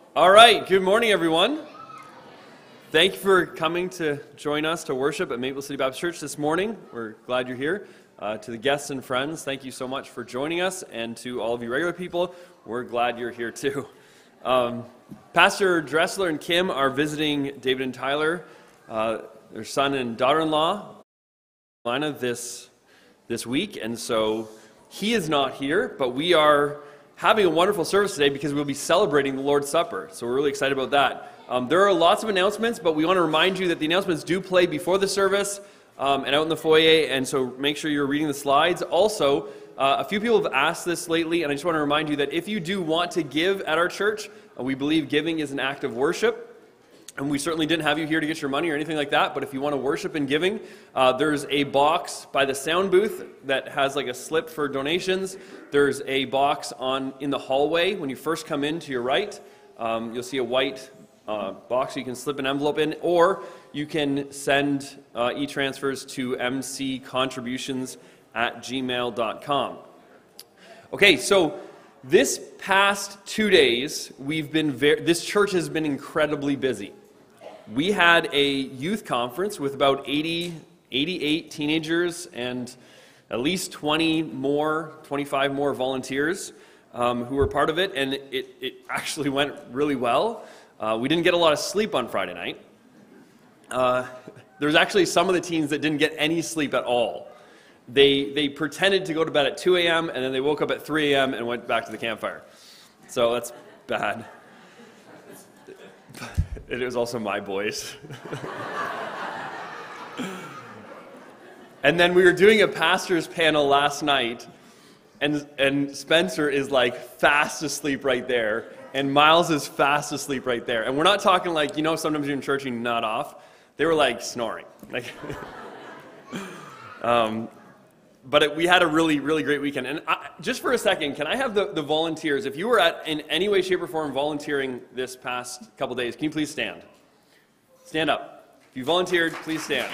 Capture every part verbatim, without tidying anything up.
All right, good morning, everyone. Thank you for coming to join us to worship at Maple City Baptist Church this morning. We're glad you're here. Uh, to the guests and friends, thank you so much for joining us. And to all of you regular people, we're glad you're here too. Um, Pastor Dressler and Kim are visiting David and Tyler, uh, their son and daughter-in-law, this, this week. And so he is not here, but we are having a wonderful service today because we'll be celebrating the Lord's Supper. So we're really excited about that. Um, there are lots of announcements, but we want to remind you that the announcements do play before the service um, and out in the foyer, and so make sure you're reading the slides. Also, uh, a few people have asked this lately, and I just want to remind you that if you do want to give at our church, uh, we believe giving is an act of worship. And we certainly didn't have you here to get your money or anything like that, but if you want to worship in giving, uh, there's a box by the sound booth that has like a slip for donations. There's a box on in the hallway when you first come in to your right. Um, you'll see a white uh, box you can slip an envelope in, or you can send uh, e-transfers to m c contributions at gmail dot com. Okay, so this past two days, we've been very, this church has been incredibly busy. We had a youth conference with about eighty, eighty-eight teenagers and at least twenty more, twenty-five more volunteers um, who were part of it, and it, it actually went really well. Uh, we didn't get a lot of sleep on Friday night. Uh, there's actually some of the teens that didn't get any sleep at all. They, they pretended to go to bed at two a.m. and then they woke up at three a.m. and went back to the campfire. So that's bad. It was also my boys. And then we were doing a pastor's panel last night, and and Spencer is like fast asleep right there, and Miles is fast asleep right there. And we're not talking like, you know, sometimes you're in church and you nod off. They were like snoring. Like, um, but it, we had a really, really great weekend. And I, just for a second, can I have the, the volunteers, if you were at, in any way, shape, or form volunteering this past couple days, can you please stand? Stand up. If you volunteered, please stand.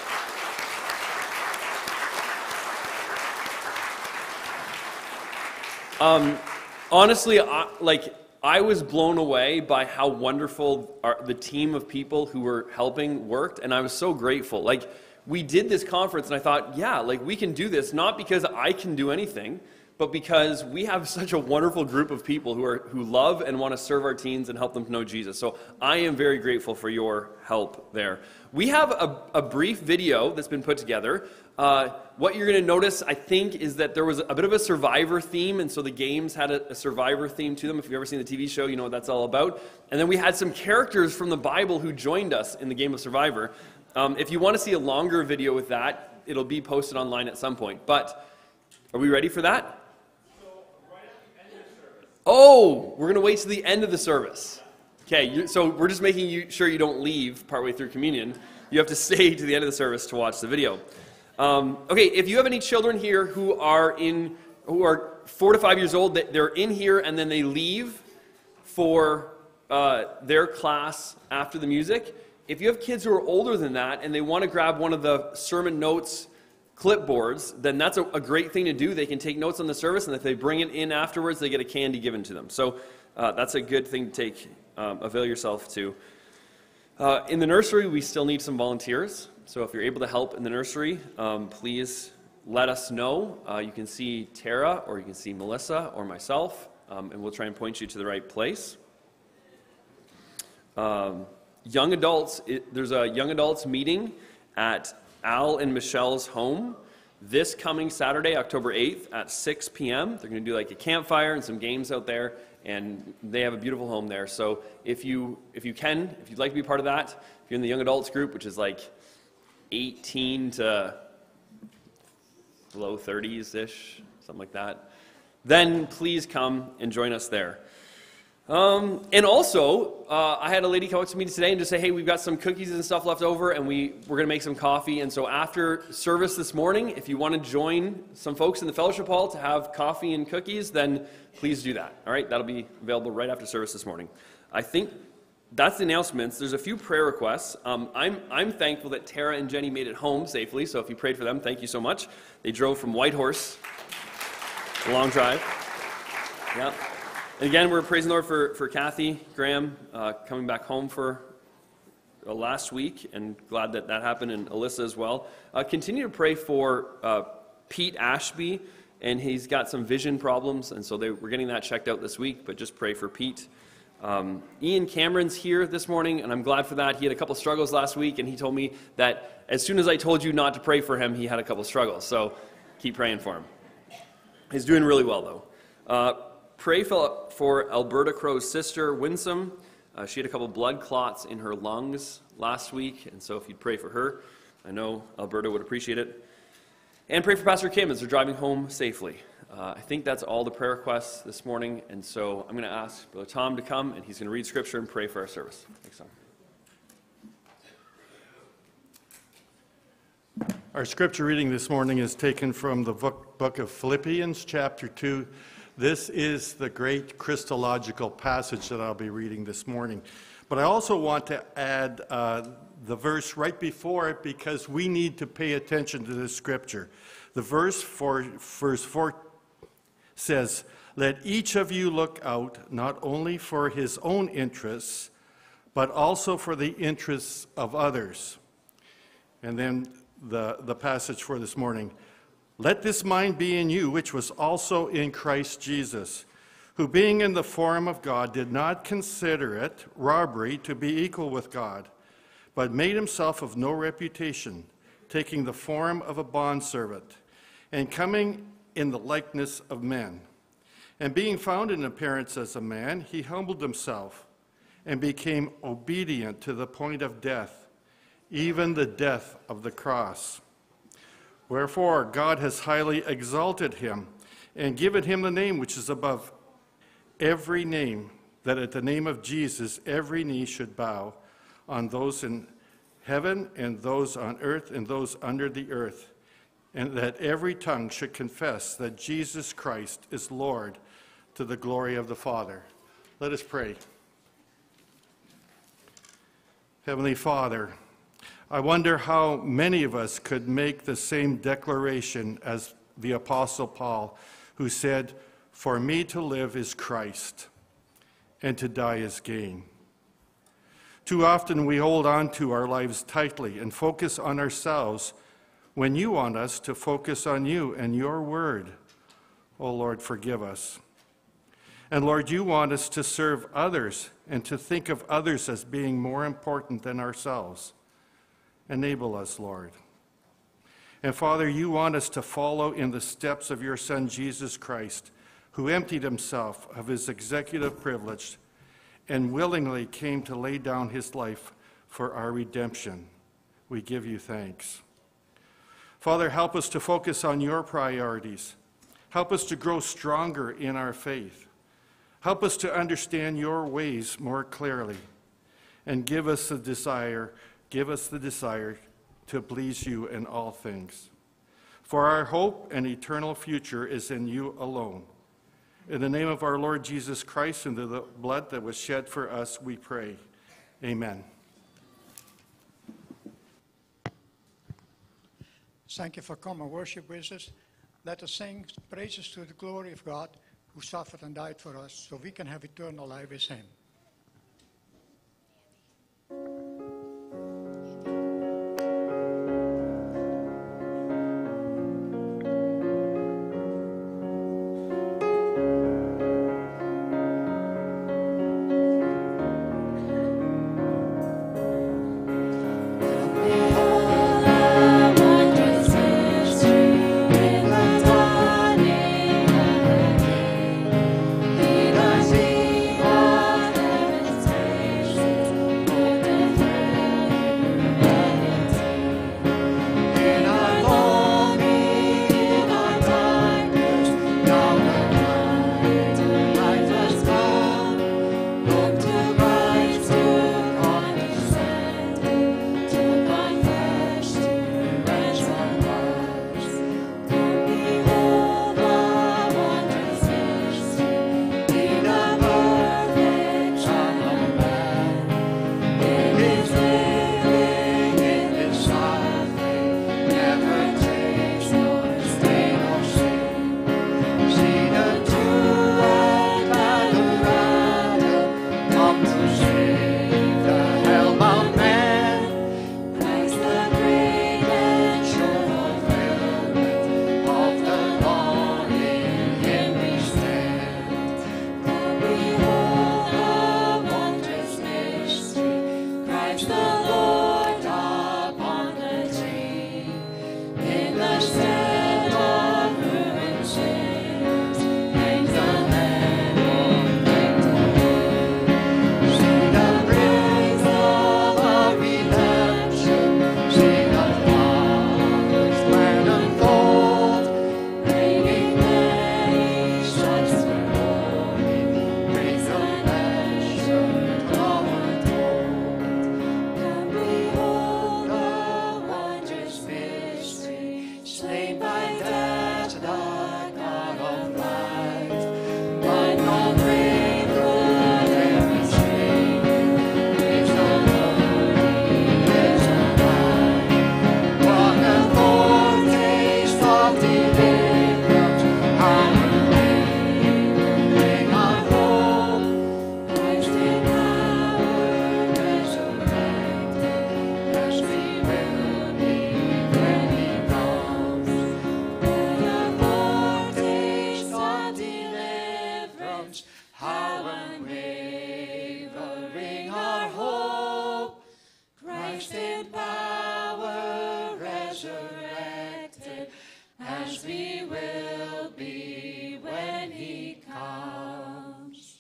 Um, honestly, I, like, I was blown away by how wonderful our, the team of people who were helping worked, and I was so grateful. Like, we did this conference, and I thought, yeah, like, we can do this, not because I can do anything, but because we have such a wonderful group of people who are who love and want to serve our teens and help them to know Jesus. So I am very grateful for your help there. We have a, a brief video that's been put together. Uh, what you're going to notice, I think, is that there was a bit of a Survivor theme, and so the games had a, a Survivor theme to them. If you've ever seen the T V show, you know what that's all about. And then we had some characters from the Bible who joined us in the game of Survivor. Um, if you want to see a longer video with that, it'll be posted online at some point. But are we ready for that? So, right at the end of the service. Oh, we're going to wait to the end of the service. Okay, you, so we're just making you sure you don't leave partway through communion. You have to stay to the end of the service to watch the video. Um, okay, if you have any children here who are in, who are four to five years old, they're in here and then they leave for uh, their class after the music. If you have kids who are older than that and they want to grab one of the sermon notes clipboards, then that's a, a great thing to do. They can take notes on the service, and if they bring it in afterwards, they get a candy given to them. So uh, that's a good thing to take, um, avail yourself to. Uh, in the nursery, we still need some volunteers. So if you're able to help in the nursery, um, please let us know. Uh, you can see Tara, or you can see Melissa, or myself, um, and we'll try and point you to the right place. Um, Young adults, it, there's a young adults meeting at Al and Michelle's home this coming Saturday, October eighth at six p.m. They're going to do like a campfire and some games out there, and they have a beautiful home there. So if you if you can, if you'd like to be part of that, if you're in the young adults group, which is like eighteen to low thirties-ish, something like that, then please come and join us there. Um, and also, uh, I had a lady come up to me today and just say, hey, we've got some cookies and stuff left over, and we, we're going to make some coffee. And so after service this morning, if you want to join some folks in the fellowship hall to have coffee and cookies, then please do that. All right, that'll be available right after service this morning. I think that's the announcements. There's a few prayer requests. Um, I'm, I'm thankful that Tara and Jenny made it home safely, so if you prayed for them, thank you so much. They drove from Whitehorse, a long drive. Yeah. And again, we're praising the Lord for, for Kathy Graham uh, coming back home for uh, last week, and glad that that happened, and Alyssa as well. Uh, continue to pray for uh, Pete Ashby, and he's got some vision problems, and so they, we're getting that checked out this week, but just pray for Pete. Um, Ian Cameron's here this morning, and I'm glad for that. He had a couple struggles last week, and he told me that as soon as I told you not to pray for him, he had a couple struggles, so keep praying for him. He's doing really well, though. Uh, pray for, for Alberta Crow's sister, Winsome. Uh, she had a couple blood clots in her lungs last week, and so if you'd pray for her, I know Alberta would appreciate it. And pray for Pastor Kim as they're driving home safely. Uh, I think that's all the prayer requests this morning, and so I'm going to ask Brother Tom to come, and he's going to read Scripture and pray for our service. Thanks, Tom. Our Scripture reading this morning is taken from the book, book of Philippians, chapter two. This is the great Christological passage that I'll be reading this morning. But I also want to add uh, the verse right before it, because we need to pay attention to this Scripture. The verse, for, verse four says, "Let each of you look out not only for his own interests, but also for the interests of others." And then the, the passage for this morning, "Let this mind be in you, which was also in Christ Jesus, who being in the form of God did not consider it robbery to be equal with God, but made himself of no reputation, taking the form of a bondservant, and coming in the likeness of men. And being found in appearance as a man, he humbled himself and became obedient to the point of death, even the death of the cross. Wherefore God has highly exalted him and given him the name which is above every name, that at the name of Jesus every knee should bow, on those in heaven and those on earth and those under the earth, and that every tongue should confess that Jesus Christ is Lord, to the glory of the Father." Let us pray. Heavenly Father, I wonder how many of us could make the same declaration as the Apostle Paul, who said, "For me to live is Christ, and to die is gain." Too often we hold on to our lives tightly and focus on ourselves when you want us to focus on you and your word. Oh Lord, forgive us. And Lord, you want us to serve others and to think of others as being more important than ourselves. Enable us, Lord. And Father, you want us to follow in the steps of your Son, Jesus Christ, who emptied himself of his executive privilege and willingly came to lay down his life for our redemption. We give you thanks. Father, help us to focus on your priorities. Help us to grow stronger in our faith. Help us to understand your ways more clearly, and give us the desire, give us the desire to please you in all things. For our hope and eternal future is in you alone. In the name of our Lord Jesus Christ and the blood that was shed for us, we pray. Amen. Thank you for coming and worship with us. Let us sing praises to the glory of God, who suffered and died for us, so we can have eternal life with him. Because we are slain by death, the God of life. But no grave could ever shame him. Praise the Lord, he is alive. What a foretaste of deliverance, how amazing our hope. Christ in power resurrected, as we will be when he comes. What a foretaste of deliverance, how unwavering our hope. Christ in power resurrected, as we will be when he comes.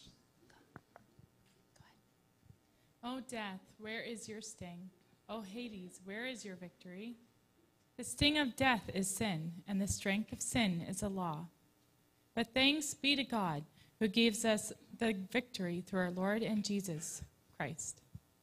O death, where is your sting? O Hades, where is your victory? The sting of death is sin, and the strength of sin is the law. But thanks be to God, who gives us the victory through our Lord and Jesus Christ.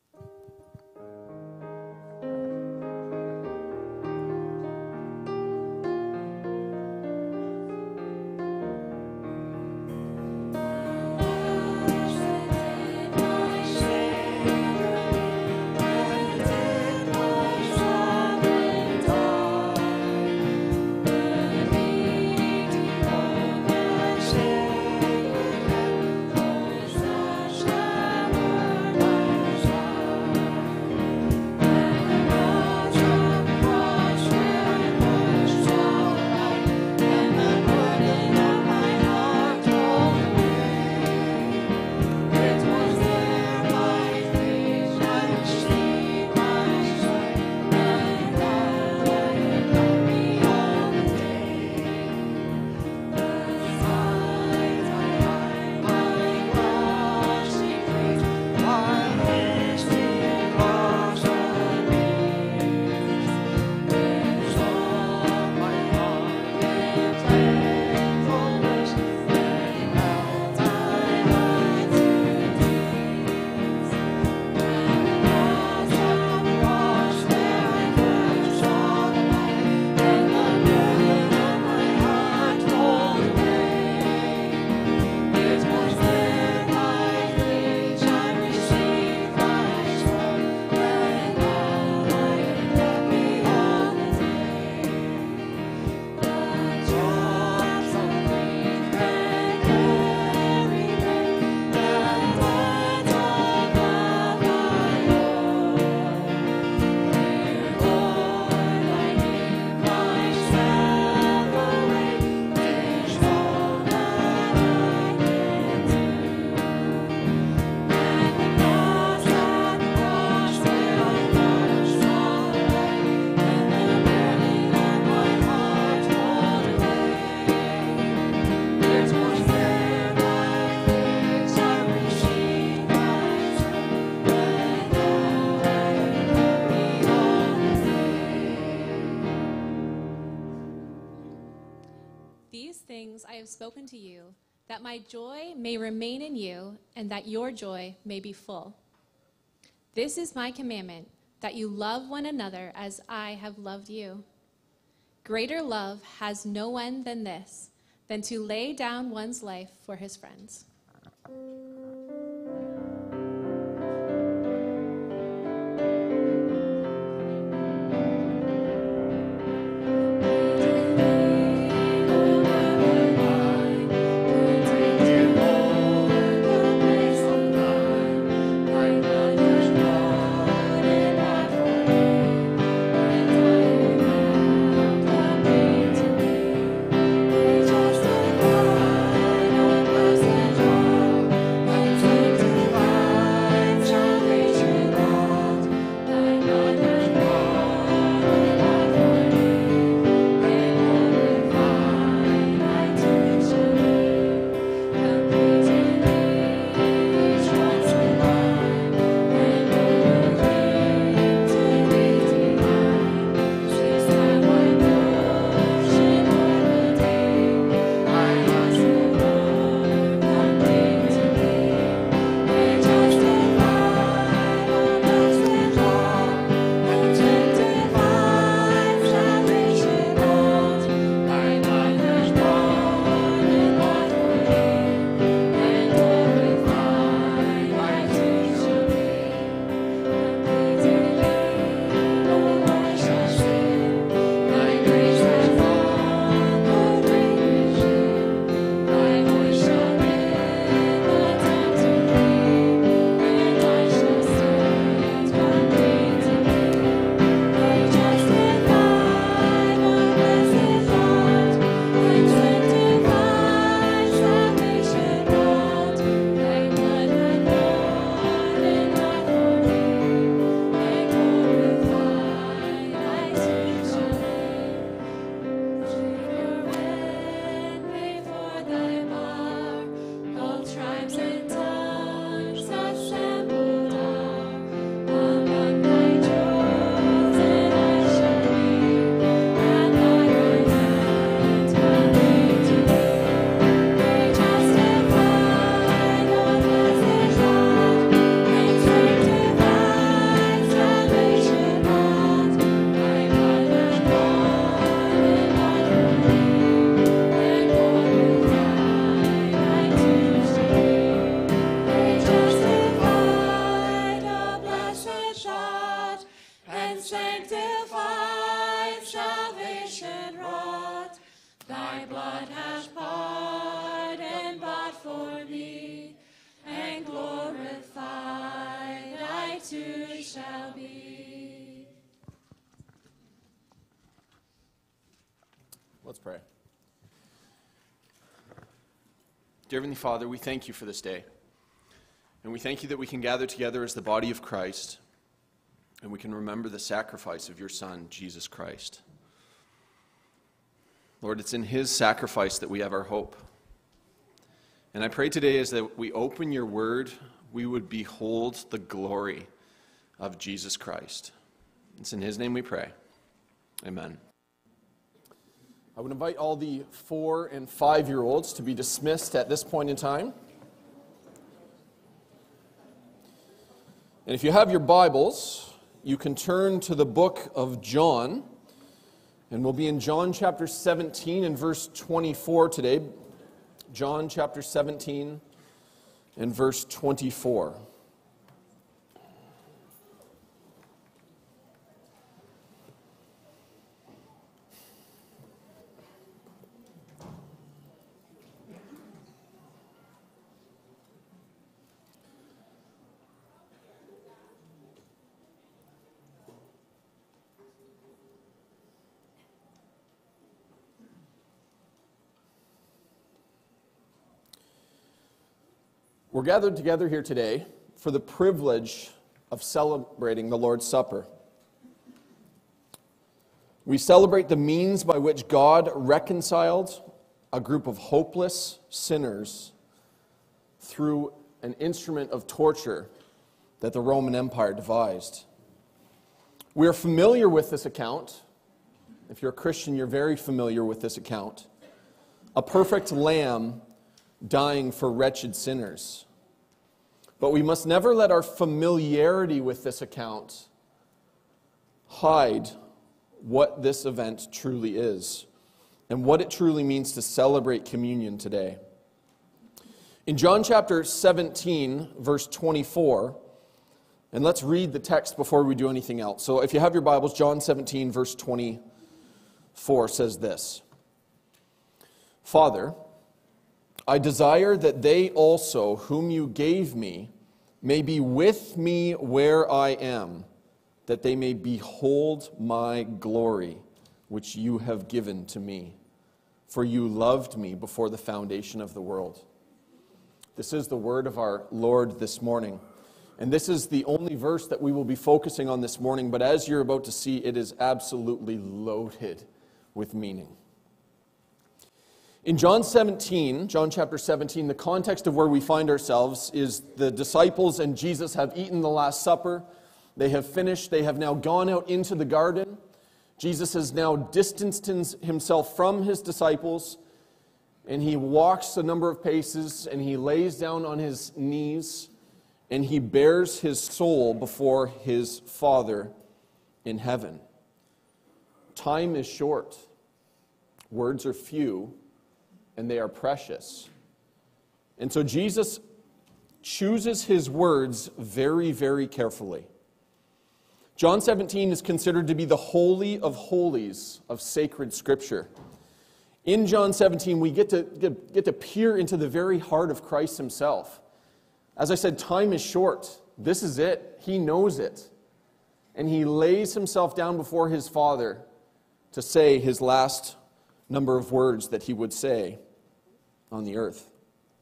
These things I have spoken to you, that my joy may remain in you, and that your joy may be full. This is my commandment, that you love one another as I have loved you. Greater love has no one than this, than to lay down one's life for his friends. Just a Let's pray. Dear Heavenly Father, we thank you for this day. And we thank you that we can gather together as the body of Christ, and we can remember the sacrifice of your Son, Jesus Christ. Lord, it's in his sacrifice that we have our hope. And I pray today as that we open your word, we would behold the glory of Jesus Christ. It's in his name we pray. Amen. I would invite all the four and five-year-olds to be dismissed at this point in time. And if you have your Bibles, you can turn to the book of John, and we'll be in John chapter seventeen and verse twenty-four today. John chapter seventeen and verse twenty-four. We're gathered together here today for the privilege of celebrating the Lord's Supper. We celebrate the means by which God reconciled a group of hopeless sinners through an instrument of torture that the Roman Empire devised. We are familiar with this account. If you're a Christian, you're very familiar with this account. A perfect lamb dying for wretched sinners. But we must never let our familiarity with this account hide what this event truly is and what it truly means to celebrate communion today. In John chapter seventeen, verse twenty-four, and let's read the text before we do anything else. So if you have your Bibles, John seventeen, verse twenty-four says this: Father, I desire that they also, whom you gave me, may be with me where I am, that they may behold my glory, which you have given to me. For you loved me before the foundation of the world. This is the word of our Lord this morning. And this is the only verse that we will be focusing on this morning, but as you're about to see, it is absolutely loaded with meaning. In John seventeen, John chapter seventeen, the context of where we find ourselves is the disciples and Jesus have eaten the Last Supper. They have finished. They have now gone out into the garden. Jesus has now distanced himself from his disciples, and he walks a number of paces, and he lays down on his knees, and he bears his soul before his Father in heaven. Time is short. Words are few. And they are precious. And so Jesus chooses his words very, very carefully. John seventeen is considered to be the holy of holies of sacred Scripture. In John seventeen, we get to, get, get to peer into the very heart of Christ himself. As I said, time is short. This is it. He knows it. And he lays himself down before his Father to say his last number of words that he would say on the earth.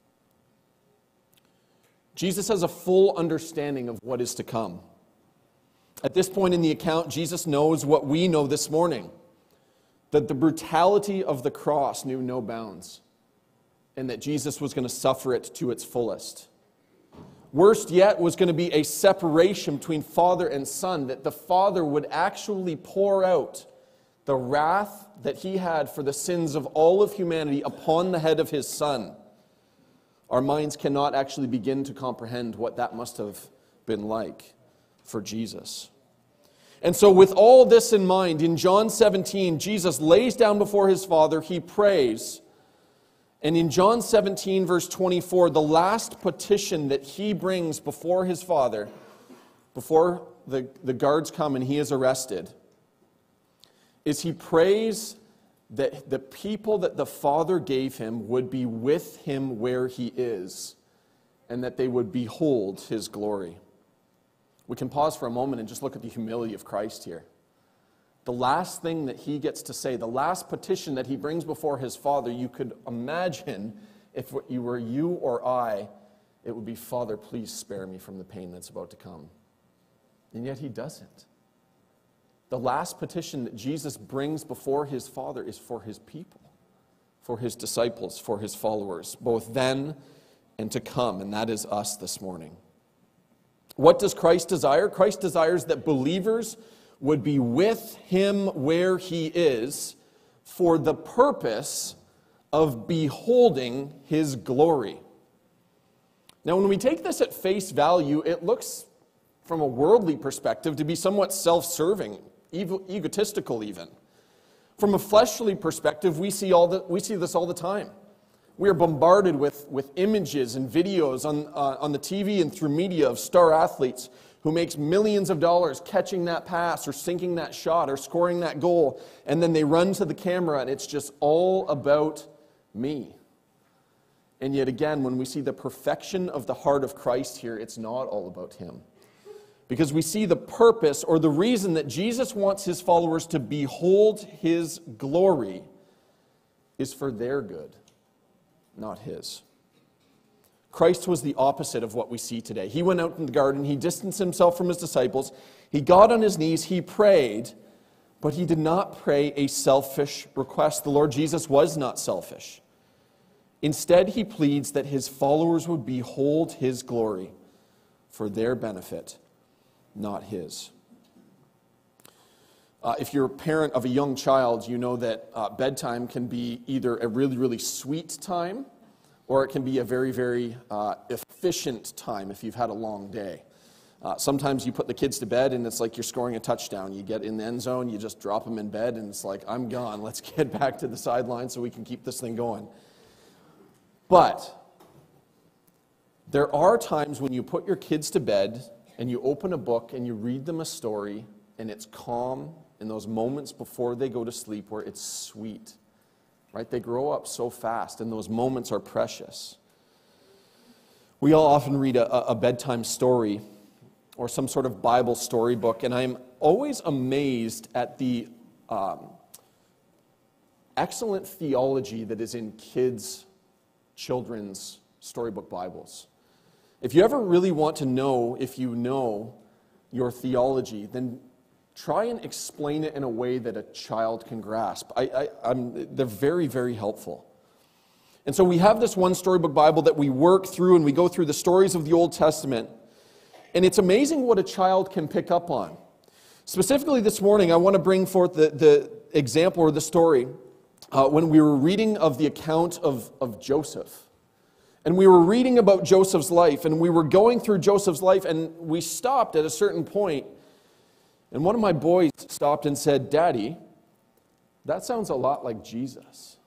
Jesus has a full understanding of what is to come. At this point in the account, Jesus knows what we know this morning, that the brutality of the cross knew no bounds, and that Jesus was going to suffer it to its fullest. Worst yet was going to be a separation between Father and Son, that the Father would actually pour out the wrath that he had for the sins of all of humanity upon the head of his Son. Our minds cannot actually begin to comprehend what that must have been like for Jesus. And so with all this in mind, in John seventeen, Jesus lays down before his Father, he prays, and in John seventeen, verse twenty-four, the last petition that he brings before his Father, before the, the guards come and he is arrested, is he prays that the people that the Father gave him would be with him where he is, and that they would behold his glory. We can pause for a moment and just look at the humility of Christ here. the last thing that he gets to say, the last petition that he brings before his Father, you could imagine if you were you or I, it would be, Father, please spare me from the pain that's about to come. And yet he doesn't. The last petition that Jesus brings before his Father is for his people, for his disciples, for his followers, both then and to come, and that is us this morning. What does Christ desire? Christ desires that believers would be with him where he is for the purpose of beholding his glory. Now, when we take this at face value, it looks, from a worldly perspective, to be somewhat self-serving, egotistical even. From a fleshly perspective, we see all the, we see this all the time. We are bombarded with, with images and videos on, uh, on the T V and through media of star athletes who makes millions of dollars catching that pass or sinking that shot or scoring that goal, and then they run to the camera and it's just all about me. And yet again, when we see the perfection of the heart of Christ here, it's not all about him. Because we see the purpose or the reason that Jesus wants his followers to behold his glory is for their good, not his. Christ was the opposite of what we see today. He went out in the garden, he distanced himself from his disciples, he got on his knees, he prayed, but he did not pray a selfish request. The Lord Jesus was not selfish. Instead, he pleads that his followers would behold his glory for their benefit, not his. Uh, if you're a parent of a young child, you know that uh, bedtime can be either a really, really sweet time, or it can be a very, very uh, efficient time if you've had a long day. Uh, sometimes you put the kids to bed and it's like you're scoring a touchdown. You get in the end zone, you just drop them in bed, and it's like, I'm gone. Let's get back to the sideline so we can keep this thing going. But there are times when you put your kids to bed and you open a book and you read them a story, and it's calm in those moments before they go to sleep where it's sweet. Right? They grow up so fast, and those moments are precious. We all often read a, a bedtime story or some sort of Bible storybook, and I'm always amazed at the um, excellent theology that is in kids' children's storybook Bibles. If you ever really want to know if you know your theology, then try and explain it in a way that a child can grasp. I, I, I'm, they're very, very helpful. And so we have this one storybook Bible that we work through, and we go through the stories of the Old Testament. And it's amazing what a child can pick up on. Specifically this morning, I want to bring forth the, the example or the story uh, when we were reading of the account of, of Joseph. And we were reading about Joseph's life, and we were going through Joseph's life, and we stopped at a certain point. And one of my boys stopped and said, "Daddy, that sounds a lot like Jesus."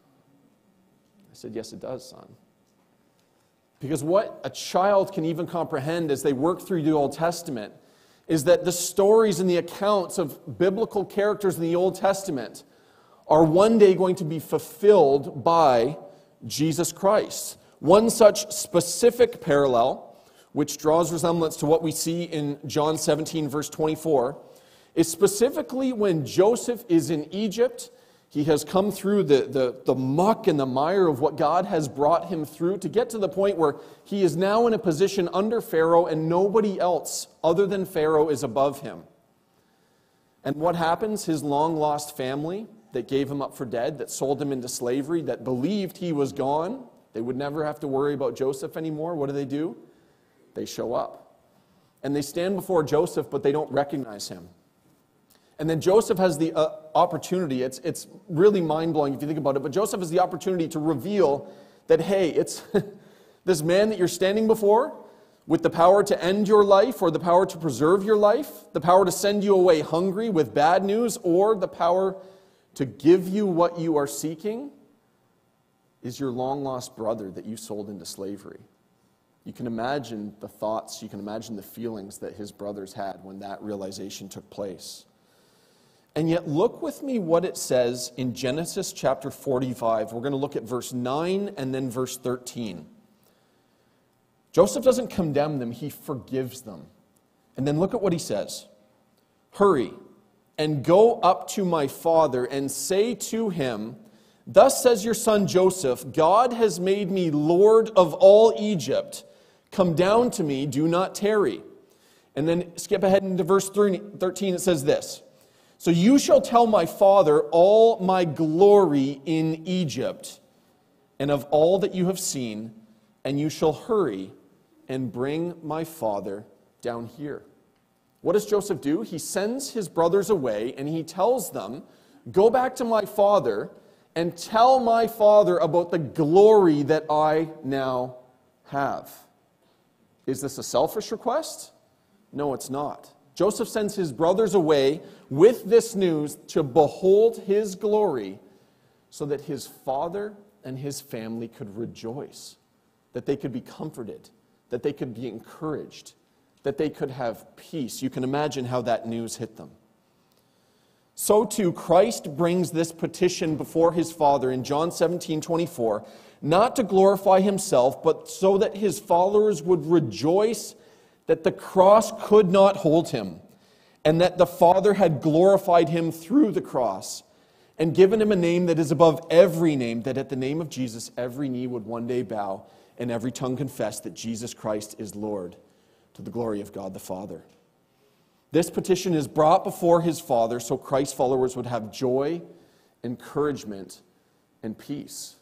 I said, "Yes, it does, son." Because what a child can even comprehend as they work through the Old Testament is that the stories and the accounts of biblical characters in the Old Testament are one day going to be fulfilled by Jesus Christ. One such specific parallel, which draws resemblance to what we see in John seventeen, verse twenty-four, is specifically when Joseph is in Egypt. He has come through the, the, the muck and the mire of what God has brought him through to get to the point where he is now in a position under Pharaoh, and nobody else other than Pharaoh is above him. And what happens? His long-lost family that gave him up for dead, that sold him into slavery, that believed he was gone, they would never have to worry about Joseph anymore. What do they do? They show up. And they stand before Joseph, but they don't recognize him. And then Joseph has the uh, opportunity, it's, it's really mind-blowing if you think about it, but Joseph has the opportunity to reveal that, hey, it's this man that you're standing before with the power to end your life or the power to preserve your life, the power to send you away hungry with bad news, or the power to give you what you are seeking, is your long-lost brother that you sold into slavery. You can imagine the thoughts, you can imagine the feelings that his brothers had when that realization took place. And yet look with me what it says in Genesis chapter forty-five. We're going to look at verse nine and then verse thirteen. Joseph doesn't condemn them, he forgives them. And then look at what he says. "Hurry, and go up to my father and say to him, thus says your son Joseph, God has made me Lord of all Egypt. Come down to me, do not tarry. And then skip ahead into verse thirteen, it says this. So you shall tell my father all my glory in Egypt, and of all that you have seen, and you shall hurry and bring my father down here. What does Joseph do? He sends his brothers away, and he tells them, go back to my father and tell my father about the glory that I now have. Is this a selfish request? No, it's not. Joseph sends his brothers away with this news to behold his glory so that his father and his family could rejoice, that they could be comforted, that they could be encouraged, that they could have peace. You can imagine how that news hit them. So too, Christ brings this petition before his Father in John seventeen twenty-four, not to glorify himself, but so that his followers would rejoice that the cross could not hold him, and that the Father had glorified him through the cross, and given him a name that is above every name, that at the name of Jesus every knee would one day bow, and every tongue confess that Jesus Christ is Lord, to the glory of God the Father. This petition is brought before his Father so Christ's followers would have joy, encouragement, and peace.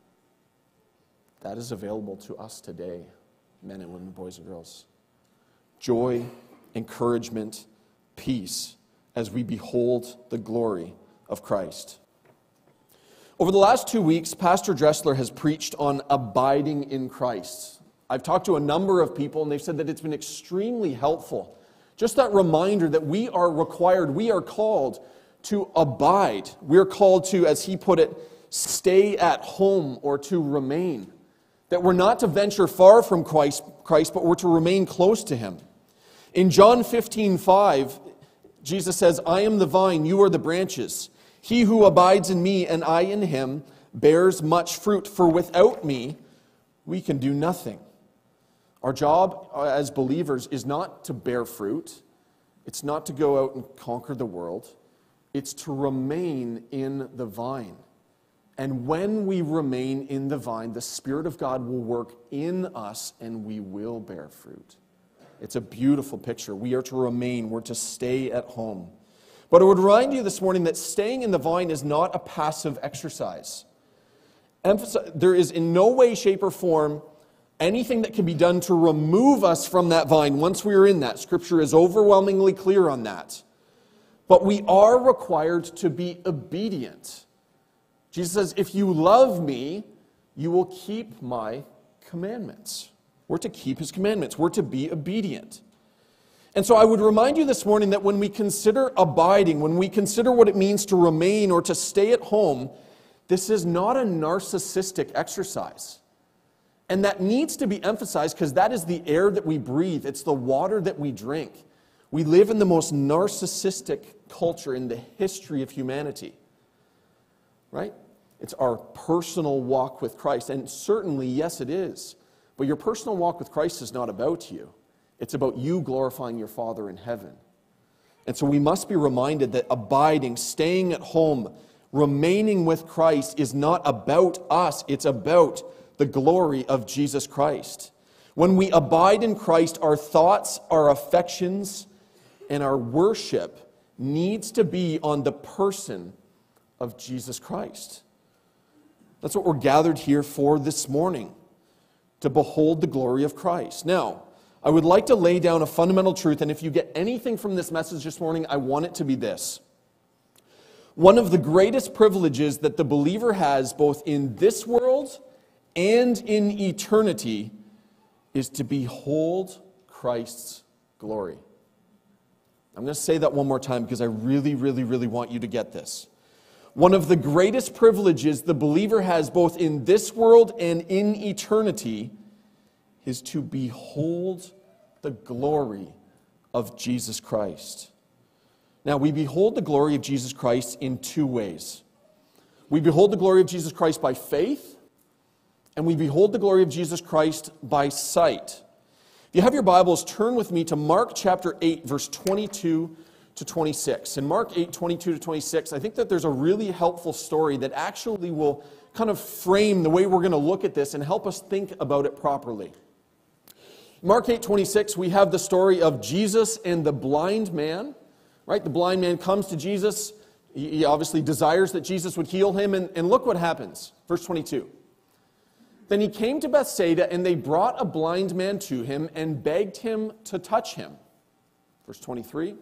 That is available to us today, men and women, boys and girls. Joy, encouragement, peace, as we behold the glory of Christ. Over the last two weeks, Pastor Dressler has preached on abiding in Christ. I've talked to a number of people, and they've said that it's been extremely helpful. Just that reminder that we are required, we are called to abide. We're called to, as he put it, stay at home or to remain. That we're not to venture far from Christ, Christ, but we're to remain close to him. In John fifteen five, Jesus says, I am the vine, you are the branches. He who abides in me and I in him bears much fruit, for without me we can do nothing. Our job as believers is not to bear fruit. It's not to go out and conquer the world. It's to remain in the vine. And when we remain in the vine, the Spirit of God will work in us and we will bear fruit. It's a beautiful picture. We are to remain. We're to stay at home. But I would remind you this morning that staying in the vine is not a passive exercise. There is in no way, shape, or form anything that can be done to remove us from that vine once we are in that. Scripture is overwhelmingly clear on that. But we are required to be obedient. Jesus says, if you love me, you will keep my commandments. We're to keep his commandments. We're to be obedient. And so I would remind you this morning that when we consider abiding, when we consider what it means to remain or to stay at home, this is not a narcissistic exercise. And that needs to be emphasized because that is the air that we breathe. It's the water that we drink. We live in the most narcissistic culture in the history of humanity. Right? It's our personal walk with Christ. And certainly, yes, it is. But your personal walk with Christ is not about you. It's about you glorifying your Father in heaven. And so we must be reminded that abiding, staying at home, remaining with Christ is not about us. It's about the glory of Jesus Christ. When we abide in Christ, our thoughts, our affections, and our worship needs to be on the person of Jesus Christ. That's what we're gathered here for this morning, to behold the glory of Christ. Now, I would like to lay down a fundamental truth, and if you get anything from this message this morning, I want it to be this. One of the greatest privileges that the believer has, both in this world and in eternity, is to behold Christ's glory. I'm going to say that one more time because I really, really, really want you to get this. One of the greatest privileges the believer has, both in this world and in eternity, is to behold the glory of Jesus Christ. Now, we behold the glory of Jesus Christ in two ways. We behold the glory of Jesus Christ by faith, and we behold the glory of Jesus Christ by sight. If you have your Bibles, turn with me to Mark chapter eight, verse twenty-two to twenty-six. In Mark eight, twenty-two to twenty-six, I think that there's a really helpful story that actually will kind of frame the way we're going to look at this and help us think about it properly. Mark eight, twenty-six, we have the story of Jesus and the blind man. Right? The blind man comes to Jesus. He obviously desires that Jesus would heal him. And, and look what happens. Verse twenty-two. Then he came to Bethsaida, and they brought a blind man to him and begged him to touch him. Verse twenty-three.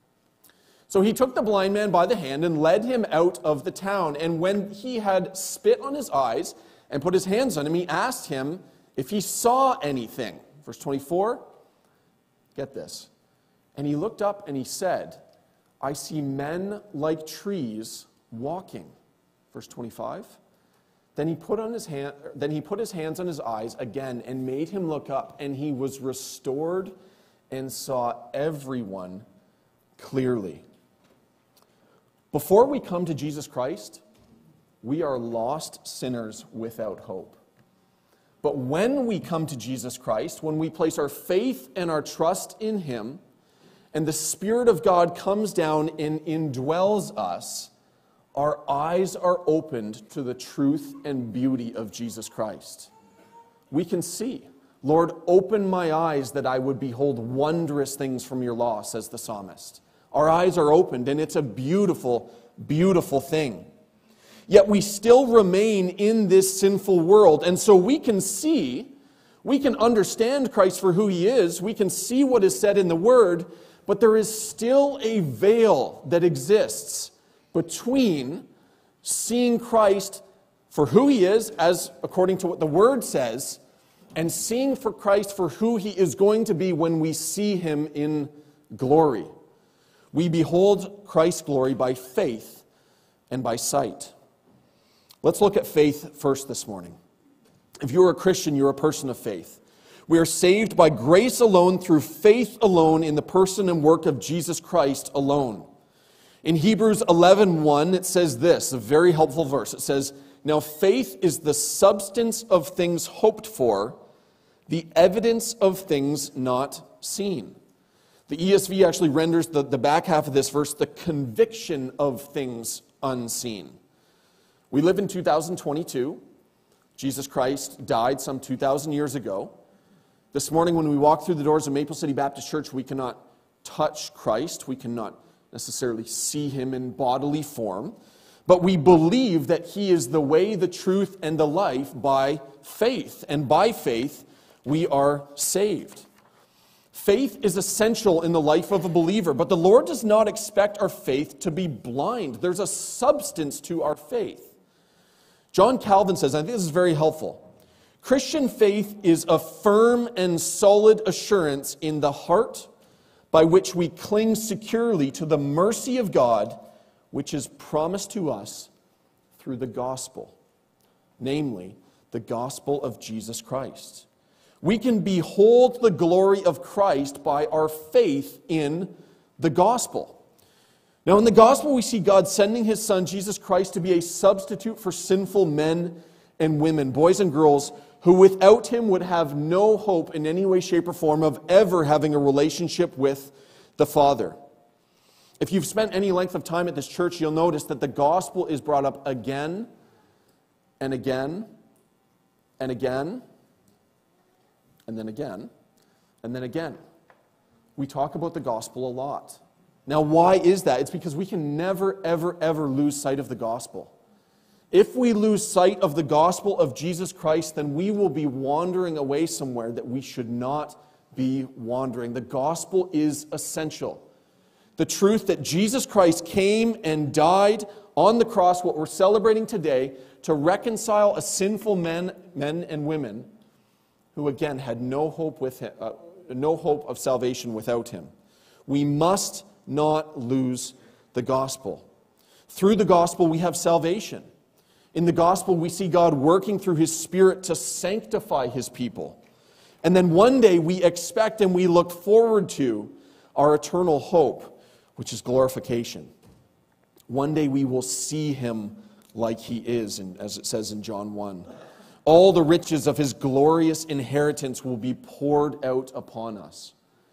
So he took the blind man by the hand and led him out of the town. And when he had spit on his eyes and put his hands on him, he asked him if he saw anything. Verse twenty-four. Get this. And he looked up and he said, I see men like trees walking. Verse twenty-five. Then he put on his hand, then he put his hands on his eyes again and made him look up, and he was restored and saw everyone clearly. Before we come to Jesus Christ, we are lost sinners without hope. But when we come to Jesus Christ, when we place our faith and our trust in him, and the Spirit of God comes down and indwells us, our eyes are opened to the truth and beauty of Jesus Christ. We can see, Lord, open my eyes that I would behold wondrous things from your law, says the psalmist. Our eyes are opened, and it's a beautiful, beautiful thing. Yet we still remain in this sinful world, and so we can see, we can understand Christ for who he is, we can see what is said in the Word, but there is still a veil that exists between seeing Christ for who he is, as according to what the Word says, and seeing for Christ for who he is going to be when we see him in glory. We behold Christ's glory by faith and by sight. Let's look at faith first this morning. If you're a Christian, you're a person of faith. We are saved by grace alone, through faith alone, in the person and work of Jesus Christ alone. In Hebrews eleven one, it says this, a very helpful verse. It says, now faith is the substance of things hoped for, the evidence of things not seen. The E S V actually renders the, the back half of this verse, the conviction of things unseen. We live in two thousand twenty-two. Jesus Christ died some two thousand years ago. This morning when we walk through the doors of Maple City Baptist Church, we cannot touch Christ. We cannot necessarily see him in bodily form. But we believe that he is the way, the truth, and the life by faith. And by faith, we are saved. Faith is essential in the life of a believer, but the Lord does not expect our faith to be blind. There's a substance to our faith. John Calvin says, I think this is very helpful, Christian faith is a firm and solid assurance in the heart by which we cling securely to the mercy of God, which is promised to us through the gospel, namely, the gospel of Jesus Christ. We can behold the glory of Christ by our faith in the gospel. Now, in the gospel, we see God sending his Son, Jesus Christ, to be a substitute for sinful men and women, boys and girls, who without him would have no hope in any way, shape, or form of ever having a relationship with the Father. If you've spent any length of time at this church, you'll notice that the gospel is brought up again and again and again and then again and then again. We talk about the gospel a lot. Now, why is that? It's because we can never, ever, ever lose sight of the gospel. If we lose sight of the gospel of Jesus Christ, then we will be wandering away somewhere that we should not be wandering. The gospel is essential. The truth that Jesus Christ came and died on the cross, what we're celebrating today, to reconcile a sinful men, men and women who, again, had no hope with him, uh, no hope of salvation without him. We must not lose the gospel. Through the gospel, we have salvation. In the gospel, we see God working through his Spirit to sanctify his people. And then one day we expect and we look forward to our eternal hope, which is glorification. One day we will see him like he is, and as it says in John one. All the riches of his glorious inheritance will be poured out upon us.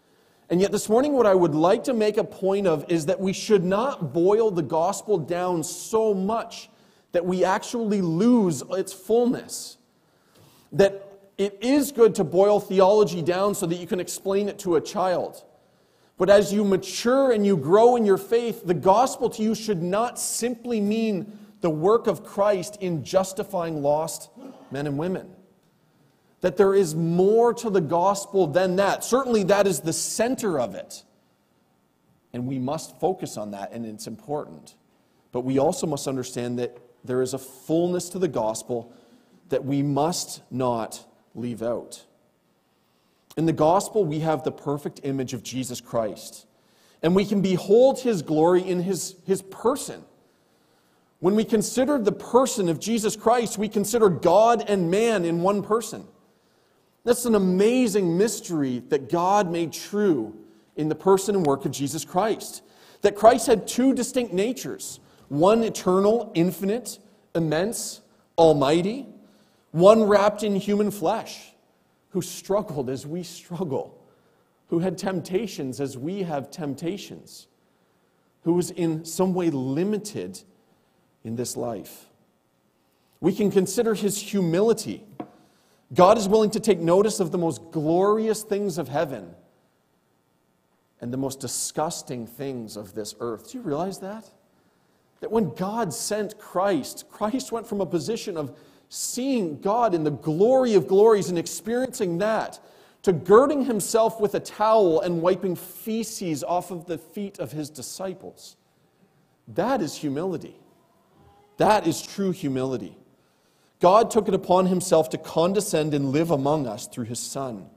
And yet this morning what I would like to make a point of is that we should not boil the gospel down so much that we actually lose its fullness. That it is good to boil theology down so that you can explain it to a child. But as you mature and you grow in your faith, the gospel to you should not simply mean the work of Christ in justifying lost men and women. That there is more to the gospel than that. Certainly that is the center of it. And we must focus on that, and it's important. But we also must understand that there is a fullness to the gospel that we must not leave out. In the gospel, we have the perfect image of Jesus Christ. And we can behold his glory in his, his person. When we consider the person of Jesus Christ, we consider God and man in one person. That's an amazing mystery that God made true in the person and work of Jesus Christ. That Christ had two distinct natures. One eternal, infinite, immense, almighty. One wrapped in human flesh, who struggled as we struggle. Who had temptations as we have temptations. Who was in some way limited in this life. We can consider his humility. God is willing to take notice of the most glorious things of heaven and the most disgusting things of this earth. Do you realize that? That when God sent Christ, Christ went from a position of seeing God in the glory of glories and experiencing that to girding himself with a towel and wiping feces off of the feet of his disciples. That is humility. That is true humility. God took it upon himself to condescend and live among us through his Son.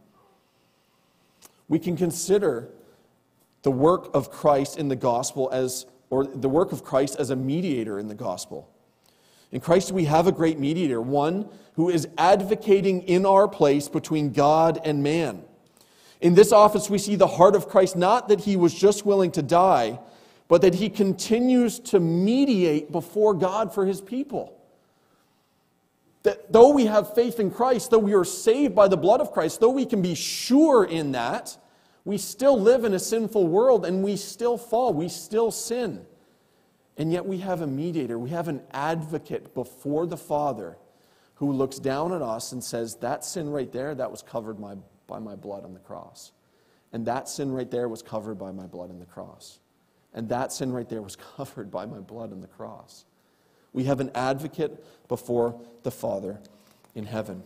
We can consider the work of Christ in the gospel as, or the work of Christ as a mediator in the gospel. In Christ we have a great mediator, one who is advocating in our place between God and man. In this office we see the heart of Christ, not that he was just willing to die, but that he continues to mediate before God for his people. That though we have faith in Christ, though we are saved by the blood of Christ, though we can be sure in that, we still live in a sinful world and we still fall, we still sin. And yet we have a mediator, we have an advocate before the Father who looks down at us and says, that sin right there, that was covered my, by my blood on the cross. And that sin right there was covered by my blood on the cross. And that sin right there was covered by my blood on the cross. We have an advocate before the Father in heaven.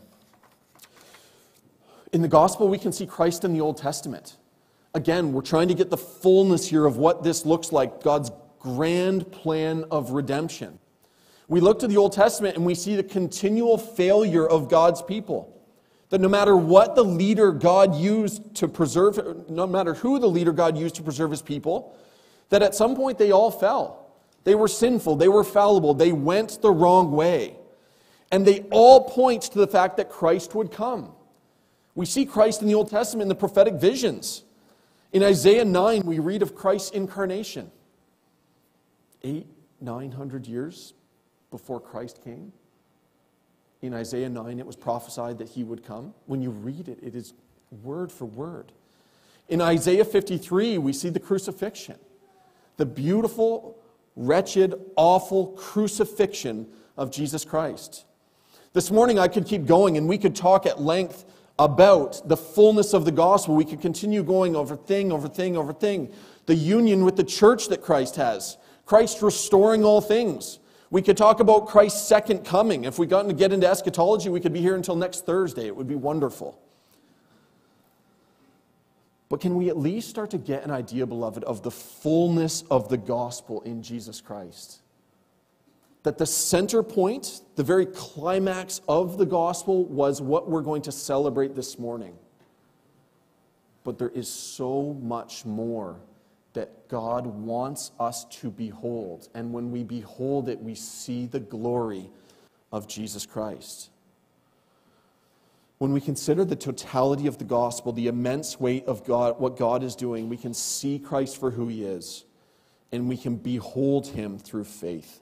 In the gospel, we can see Christ in the Old Testament. Again, we're trying to get the fullness here of what this looks like, God's grand plan of redemption. We look to the Old Testament and we see the continual failure of God's people. That no matter what the leader God used to preserve, no matter who the leader God used to preserve his people, that at some point they all fell. They were sinful, they were fallible, they went the wrong way. And they all point to the fact that Christ would come. We see Christ in the Old Testament in the prophetic visions. In Isaiah nine, we read of Christ's incarnation. Eight, nine hundred years before Christ came. In Isaiah nine, it was prophesied that he would come. When you read it, it is word for word. In Isaiah fifty-three, we see the crucifixion. The beautiful, wretched, awful crucifixion of Jesus Christ. This morning I could keep going and we could talk at length about the fullness of the gospel. We could continue going over thing, over thing, over thing. The union with the church that Christ has. Christ restoring all things. We could talk about Christ's second coming. If we got to get into eschatology, we could be here until next Thursday. It would be wonderful. But can we at least start to get an idea, beloved, of the fullness of the gospel in Jesus Christ? That the center point, the very climax of the gospel was what we're going to celebrate this morning. But there is so much more that God wants us to behold. And when we behold it, we see the glory of Jesus Christ. When we consider the totality of the gospel, the immense weight of God, what God is doing, we can see Christ for who he is, and we can behold him through faith.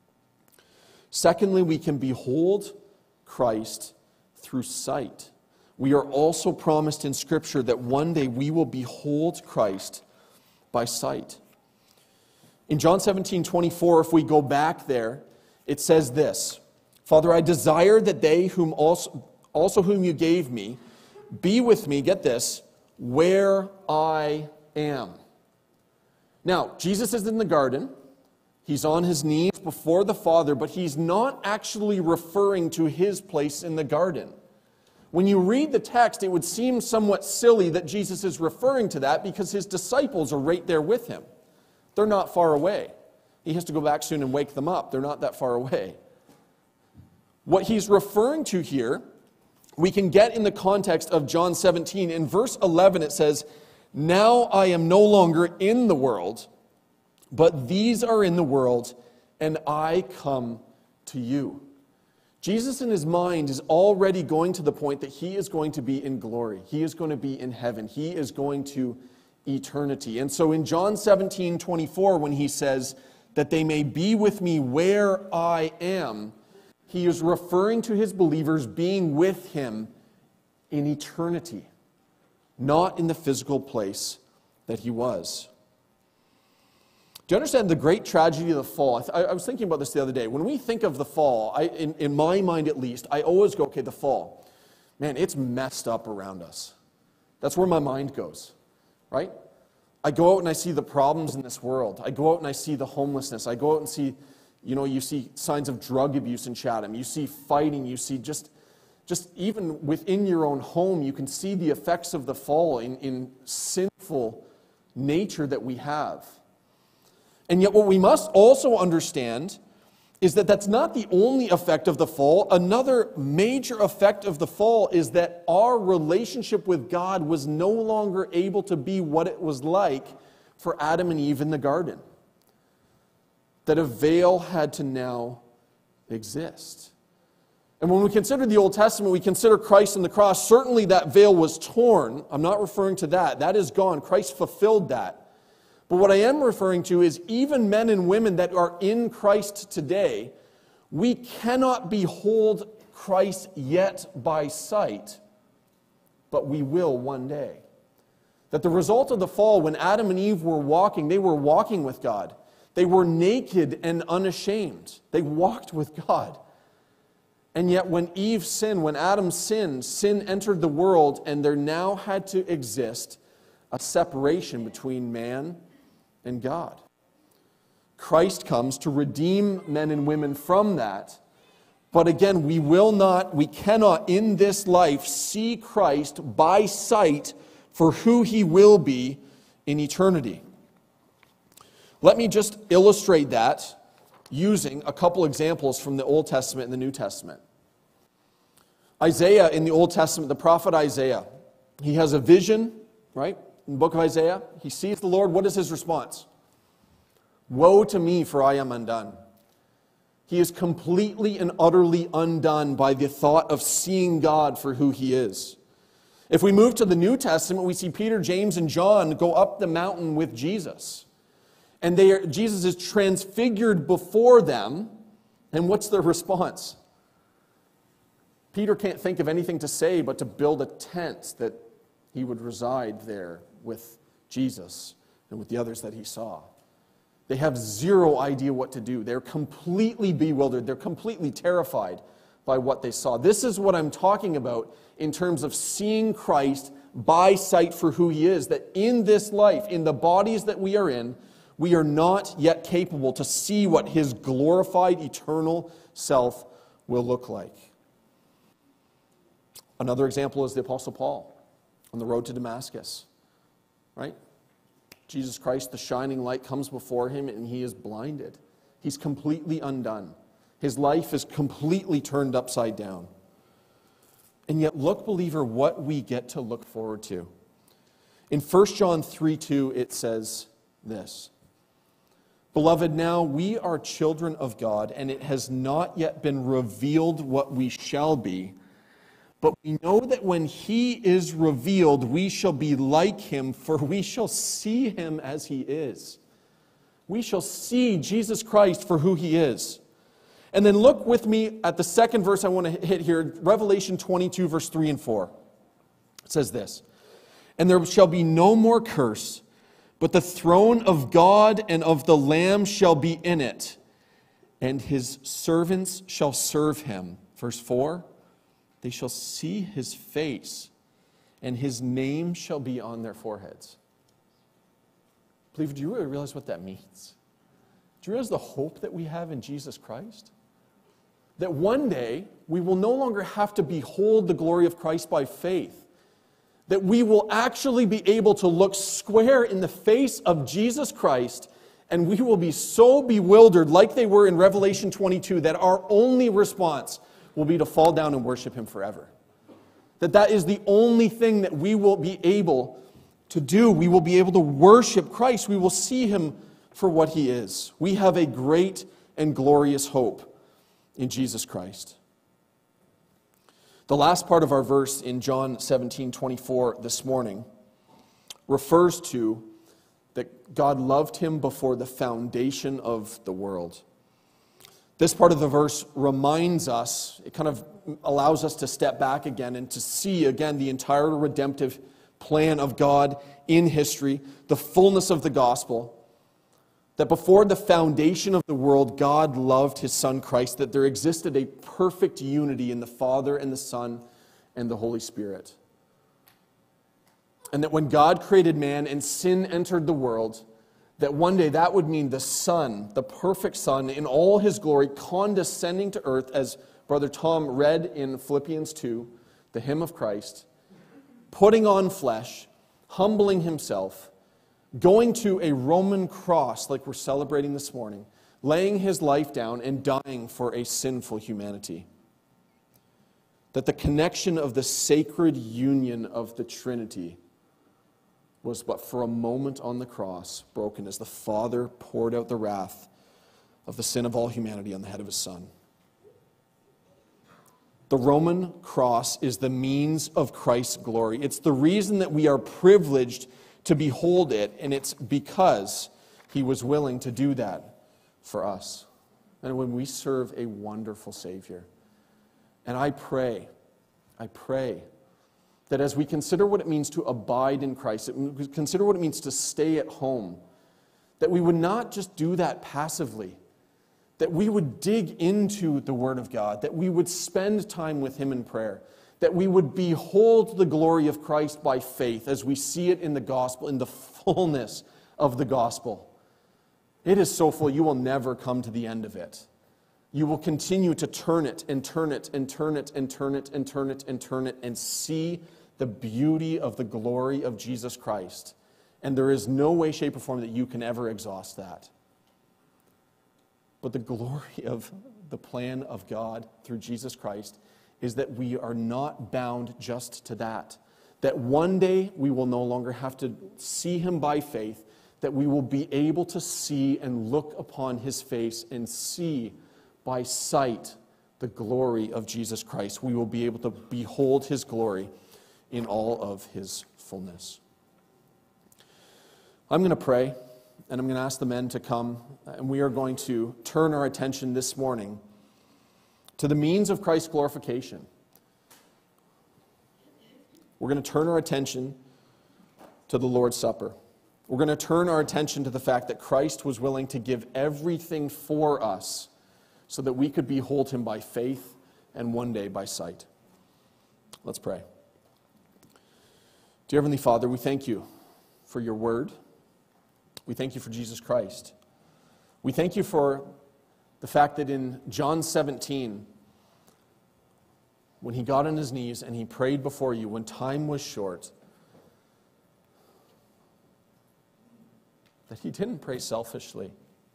Secondly, we can behold Christ through sight. we are also promised in Scripture that one day we will behold Christ by sight. In John seventeen twenty-four, if we go back there, it says this, Father, I desire that they whom also, also whom you gave me be with me, get this, where I am. Now, Jesus is in the garden. He's on his knees before the Father, but he's not actually referring to his place in the garden. When you read the text, it would seem somewhat silly that Jesus is referring to that because his disciples are right there with him. They're not far away. He has to go back soon and wake them up. They're not that far away. What he's referring to here, we can get in the context of John seventeen. In verse eleven it says, now I am no longer in the world, but these are in the world, and I come to you. Jesus in his mind is already going to the point that he is going to be in glory. He is going to be in heaven. He is going to eternity. And so in John seventeen twenty-four, when he says that they may be with me where I am, he is referring to his believers being with him in eternity, not in the physical place that he was. Do you understand the great tragedy of the fall? I, I was thinking about this the other day. When we think of the fall, I, in, in my mind at least, I always go, okay, the fall. Man, it's messed up around us. That's where my mind goes, right? I go out and I see the problems in this world. I go out and I see the homelessness. I go out and see, you know, you see signs of drug abuse in Chatham. You see fighting. You see just, just even within your own home, you can see the effects of the fall in, in sinful nature that we have. And yet what we must also understand is that that's not the only effect of the fall. Another major effect of the fall is that our relationship with God was no longer able to be what it was like for Adam and Eve in the garden. That a veil had to now exist. And when we consider the Old Testament, we consider Christ on the cross. Certainly that veil was torn. I'm not referring to that. That is gone. Christ fulfilled that. But what I am referring to is even men and women that are in Christ today, we cannot behold Christ yet by sight, but we will one day. That the result of the fall, when Adam and Eve were walking, they were walking with God. They were naked and unashamed. They walked with God. And yet when Eve sinned, when Adam sinned, sin entered the world, and there now had to exist a separation between man and God. Christ comes to redeem men and women from that. But again, we will not, we cannot in this life see Christ by sight for who he will be in eternity. Let me just illustrate that using a couple examples from the Old Testament and the New Testament. Isaiah in the Old Testament, the prophet Isaiah, he has a vision, right? In the book of Isaiah, he sees the Lord. What is his response? Woe to me, for I am undone. He is completely and utterly undone by the thought of seeing God for who he is. If we move to the New Testament, we see Peter, James, and John go up the mountain with Jesus. And they are, Jesus is transfigured before them. And what's their response? Peter can't think of anything to say but to build a tent that he would reside there with Jesus and with the others that he saw. They have zero idea what to do. They're completely bewildered. They're completely terrified by what they saw. This is what I'm talking about in terms of seeing Christ by sight for who he is. That in this life, in the bodies that we are in, we are not yet capable to see what his glorified eternal self will look like. Another example is the Apostle Paul on the road to Damascus, right? Jesus Christ, the shining light, comes before him and he is blinded. He's completely undone. His life is completely turned upside down. And yet, look, believer, what we get to look forward to. In First John three two, it says this. Beloved, now we are children of God, and it has not yet been revealed what we shall be. But we know that when he is revealed, we shall be like him, for we shall see him as he is. We shall see Jesus Christ for who he is. And then look with me at the second verse I want to hit here, Revelation twenty-two, verse three and four. says this, "And there shall be no more curse, but the throne of God and of the Lamb shall be in it, and his servants shall serve him." Verse four, "They shall see his face, and his name shall be on their foreheads." Believer, do you really realize what that means? Do you realize the hope that we have in Jesus Christ? That one day we will no longer have to behold the glory of Christ by faith. That we will actually be able to look square in the face of Jesus Christ, and we will be so bewildered, like they were in Revelation twenty-two, that our only response will be to fall down and worship him forever. That that is the only thing that we will be able to do. We will be able to worship Christ. We will see him for what he is. We have a great and glorious hope in Jesus Christ. The last part of our verse in John seventeen twenty-four this morning refers to that God loved him before the foundation of the world. This part of the verse reminds us, it kind of allows us to step back again and to see again the entire redemptive plan of God in history, the fullness of the gospel, that before the foundation of the world, God loved his Son Christ, that there existed a perfect unity in the Father and the Son and the Holy Spirit. And that when God created man and sin entered the world, that one day that would mean the Son, the perfect Son, in all his glory, condescending to earth, as Brother Tom read in Philippians two, the hymn of Christ, putting on flesh, humbling himself, going to a Roman cross like we're celebrating this morning, laying his life down and dying for a sinful humanity. That the connection of the sacred union of the Trinity was but for a moment on the cross broken as the Father poured out the wrath of the sin of all humanity on the head of his Son. The Roman cross is the means of Christ's glory. It's the reason that we are privileged to behold it, and it's because he was willing to do that for us. And when we serve a wonderful Savior. And I pray, I pray that as we consider what it means to abide in Christ, that we consider what it means to stay at home, that we would not just do that passively, that we would dig into the Word of God, that we would spend time with him in prayer, that we would behold the glory of Christ by faith as we see it in the gospel, in the fullness of the gospel. It is so full, you will never come to the end of it. You will continue to turn it and turn it and turn it and turn it and turn it and turn it and see the beauty of the glory of Jesus Christ. And there is no way, shape, or form that you can ever exhaust that. But the glory of the plan of God through Jesus Christ is that we are not bound just to that. That one day we will no longer have to see him by faith, that we will be able to see and look upon his face and see by sight the glory of Jesus Christ. We will be able to behold his glory in all of his fullness. I'm going to pray, and I'm going to ask the men to come, and we are going to turn our attention this morning to the means of Christ's glorification. We're going to turn our attention to the Lord's Supper. We're going to turn our attention to the fact that Christ was willing to give everything for us so that we could behold him by faith and one day by sight. Let's pray. Dear Heavenly Father, we thank you for your word. We thank you for Jesus Christ. We thank you for the fact that in John seventeen, when he got on his knees and he prayed before you when time was short, that he didn't pray selfishly,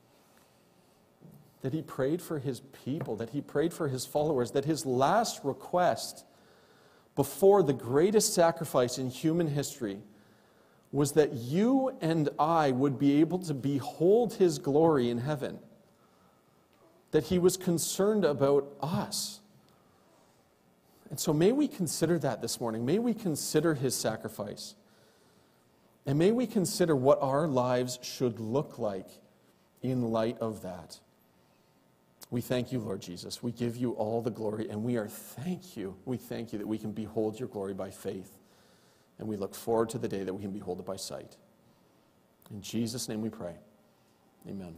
that he prayed for his people, that he prayed for his followers, that his last request before the greatest sacrifice in human history was that you and I would be able to behold his glory in heaven, that he was concerned about us. And so may we consider that this morning. May we consider his sacrifice. And may we consider what our lives should look like in light of that. We thank you, Lord Jesus. We give you all the glory, and we are thank you. We thank you that we can behold your glory by faith And we look forward to the day that we can behold it by sight. In Jesus' name we pray. Amen.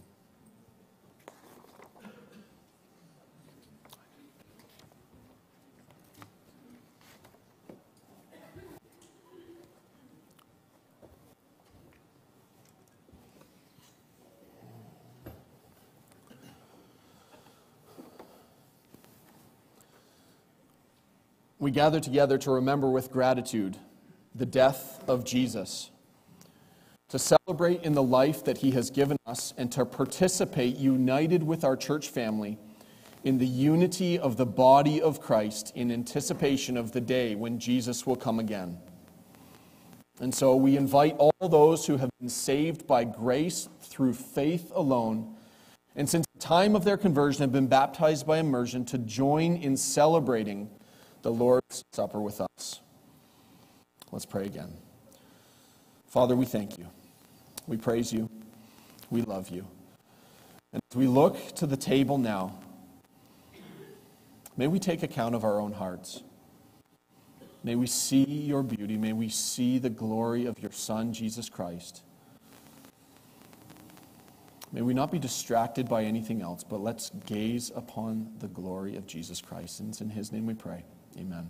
We gather together to remember with gratitude the death of Jesus, to celebrate in the life that he has given us, and to participate united with our church family in the unity of the body of Christ in anticipation of the day when Jesus will come again. And so we invite all those who have been saved by grace through faith alone, and since the time of their conversion have been baptized by immersion, to join in celebrating the Lord's Supper with us. Let's pray again. Father, we thank you. We praise you. We love you. And as we look to the table now, may we take account of our own hearts. May we see your beauty. May we see the glory of your Son, Jesus Christ. May we not be distracted by anything else, but let's gaze upon the glory of Jesus Christ. And it's in his name we pray. Amen.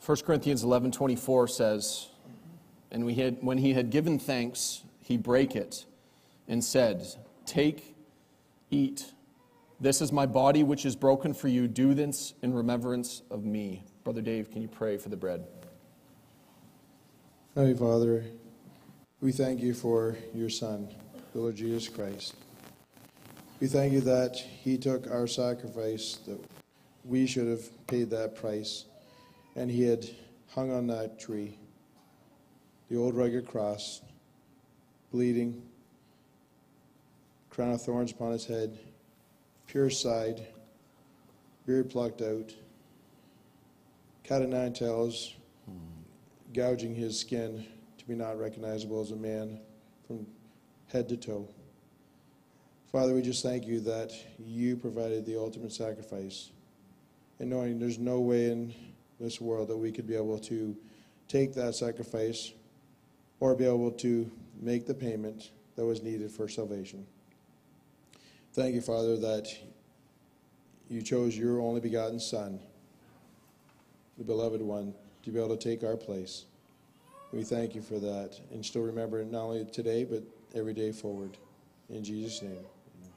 First Corinthians eleven twenty-four says, And we had, when he had given thanks, he brake it and said, Take, eat. This is my body which is broken for you. Do this in remembrance of me. Brother Dave, can you pray for the bread? Heavenly Father, we thank you for your Son, the Lord Jesus Christ. We thank you that he took our sacrifice, that we should have paid that price, and he had hung on that tree, the old rugged cross, bleeding, crown of thorns upon his head, pierced side, beard plucked out, cat o' nine tails, gouging his skin to be not recognizable as a man from head to toe. Father, we just thank you that you provided the ultimate sacrifice, and knowing there's no way in this world that we could be able to take that sacrifice or be able to make the payment that was needed for salvation. Thank you, Father, that you chose your only begotten Son, the beloved one, to be able to take our place. We thank you for that, and still remember it not only today, but every day forward. In Jesus' name. Amen.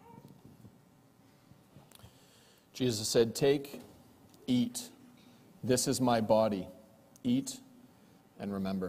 Jesus said, Take, eat. This is my body. Eat and remember.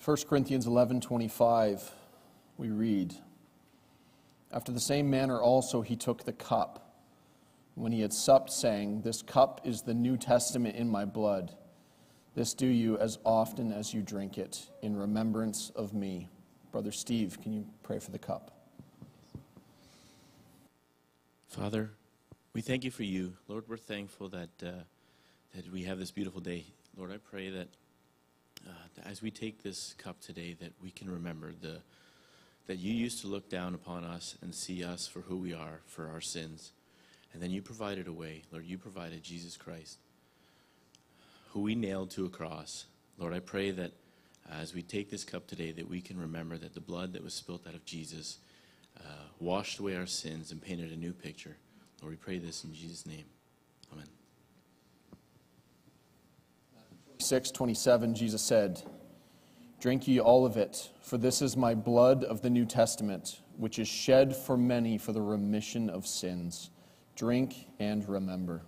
First Corinthians eleven twenty-five, we read, "After the same manner also he took the cup, when he had supped, saying, 'This cup is the New Testament in my blood. This do you as often as you drink it, in remembrance of me.'" Brother Steve, can you pray for the cup? Father, we thank you for you. Lord, we're thankful that uh, that we have this beautiful day. Lord, I pray that, uh, that as we take this cup today, that we can remember the that you used to look down upon us and see us for who we are, for our sins. And then you provided a way. Lord, you provided Jesus Christ, who we nailed to a cross. Lord, I pray that as we take this cup today, that we can remember that the blood that was spilt out of Jesus uh, washed away our sins and painted a new picture. Lord, we pray this in Jesus' name. Amen. six twenty-seven, Jesus said, "Drink ye all of it, for this is my blood of the New Testament, which is shed for many for the remission of sins. Drink and remember."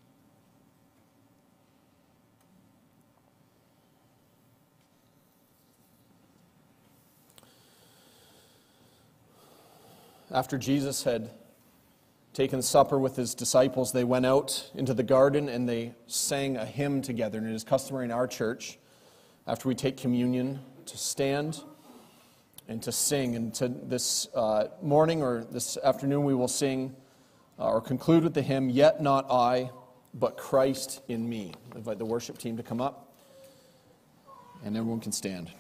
After Jesus had taken supper with his disciples, they went out into the garden and they sang a hymn together. And it is customary in our church, after we take communion, to stand and to sing. And to this uh, morning or this afternoon, we will sing uh, or conclude with the hymn, "Yet Not I, but Christ in Me." I invite the worship team to come up, and everyone can stand.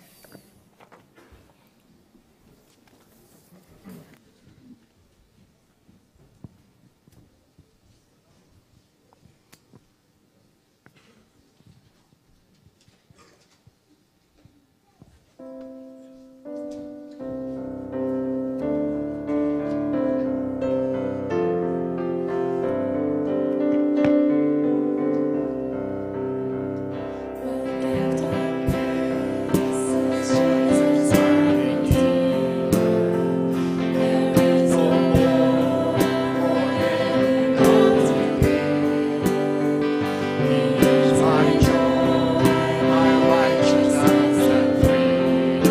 My joy, my righteousness and free.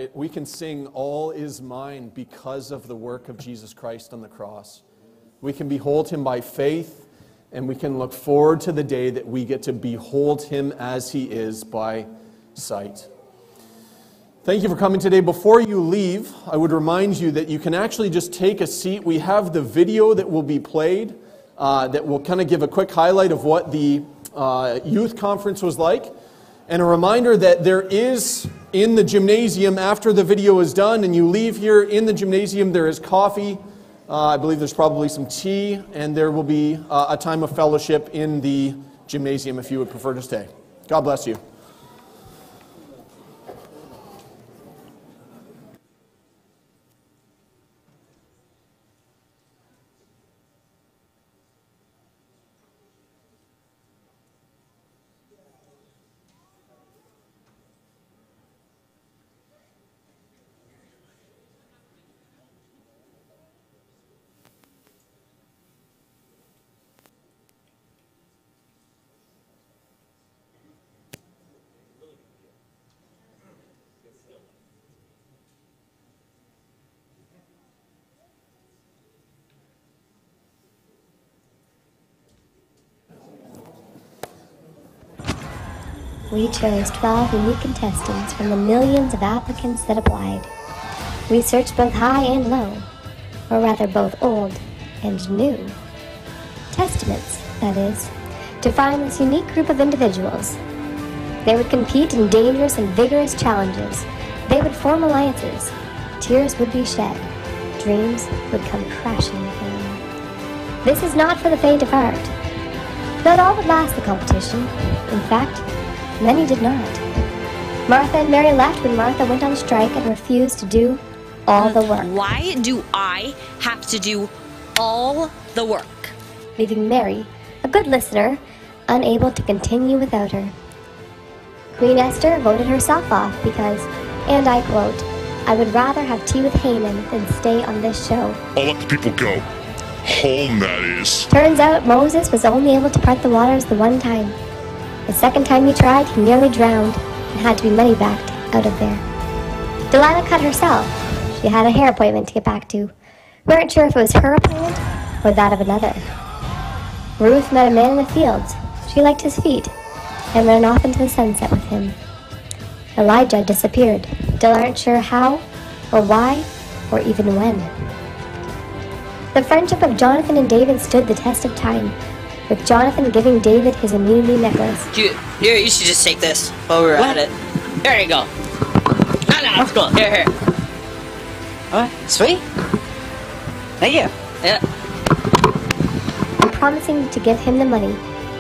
that we can sing All Is Mine because of the work of Jesus Christ on the cross. We can behold him by faith, and we can look forward to the day that we get to behold him as he is by sight. Thank you for coming today. Before you leave, I would remind you that you can actually just take a seat. We have the video that will be played uh, that will kind of give a quick highlight of what the uh, youth conference was like. And a reminder that there is in the gymnasium, after the video is done and you leave here in the gymnasium, there is coffee. Uh, I believe there's probably some tea, and there will be uh, a time of fellowship in the gymnasium if you would prefer to stay. God bless you. We chose twelve unique contestants from the millions of applicants that applied. We searched both high and low, or rather both old and new. Testaments, that is, to find this unique group of individuals. They would compete in dangerous and vigorous challenges. They would form alliances. Tears would be shed. Dreams would come crashing down. This is not for the faint of heart. Not all would last the competition. In fact, many did not. Martha and Mary left when Martha went on strike and refused to do all the work. Why do I have to do all the work? Leaving Mary, a good listener, unable to continue without her. Queen Esther voted herself off because, and I quote, "I would rather have tea with Haman than stay on this show." I'll let the people go. Home, that is. Turns out Moses was only able to part the waters the one time. The second time he tried, he nearly drowned and had to be money-backed out of there. Delilah cut herself. She had a hair appointment to get back to. Weren't sure if it was her appointment or that of another. Ruth met a man in the fields. She liked his feet and ran off into the sunset with him. Elijah disappeared. Still aren't sure how or why or even when. The friendship of Jonathan and David stood the test of time, with Jonathan giving David his immunity necklace. You, here, you should just take this while we're at it. There you go. No, no, it's cool. Here, here. What? Sweet. Thank you. Yeah. And promising to give him the money.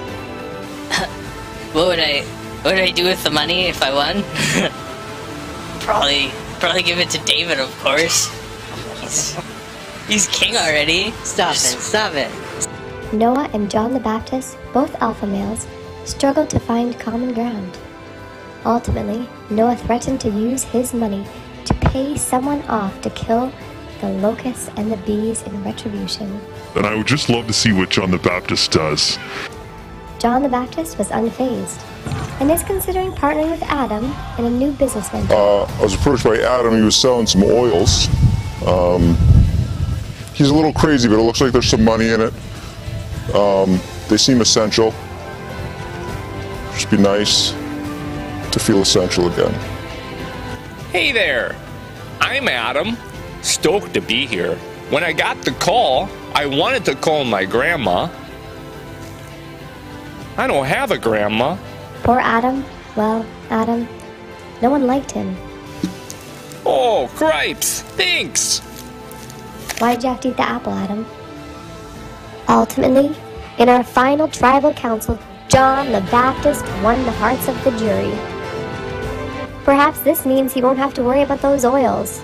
What would I, what would I do with the money if I won? probably, probably give it to David, of course. He's, he's king already. Stop it, stop it. Noah and John the Baptist, both alpha males, struggled to find common ground. Ultimately, Noah threatened to use his money to pay someone off to kill the locusts and the bees in retribution. And I would just love to see what John the Baptist does. John the Baptist was unfazed and is considering partnering with Adam in a new business venture. Uh, I was approached by Adam. He was selling some oils. Um, he's a little crazy, but it looks like there's some money in it. Um, they seem essential. Just be nice to feel essential again. Hey there, I'm Adam. Stoked to be here. When I got the call, I wanted to call my grandma. I don't have a grandma. Poor Adam. Well, Adam, no one liked him. Oh, cripes, thanks. Why'd you have to eat the apple, Adam? Ultimately, in our final tribal council, John the Baptist won the hearts of the jury. Perhaps this means he won't have to worry about those oils.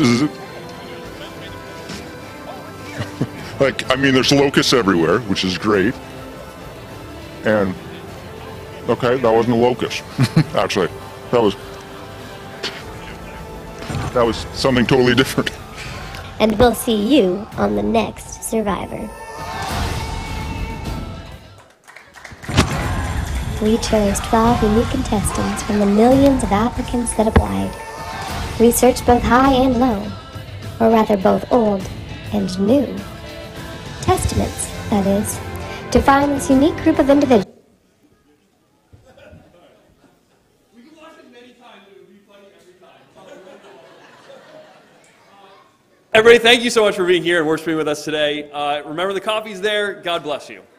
Like, I mean, there's locusts everywhere, which is great. And, okay, that wasn't a locust, actually. That was, that was something totally different. And we'll see you on the next Survivor. We chose twelve unique contestants from the millions of applicants that applied. We search both high and low, or rather both Old and New Testaments, that is, to find this unique group of individuals. Everybody, thank you so much for being here and worshiping with us today. Uh, remember, the coffee's there. God bless you.